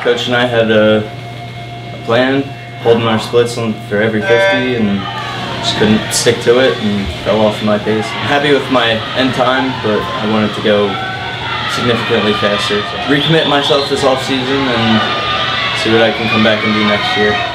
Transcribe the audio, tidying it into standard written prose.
Coach and I had a plan, holding our splits for every 50, and just couldn't stick to it and fell off my pace. I'm happy with my end time, but I wanted to go significantly faster. So recommit myself this off season and see what I can come back and do next year.